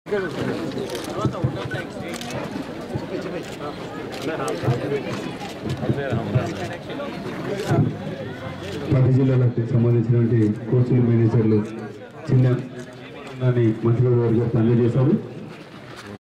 పది జిల్లాలకు సంబంధించినటువంటి కోర్సులు మేనేజర్లు చిన్న మంత్రి గారు అందజేశారు.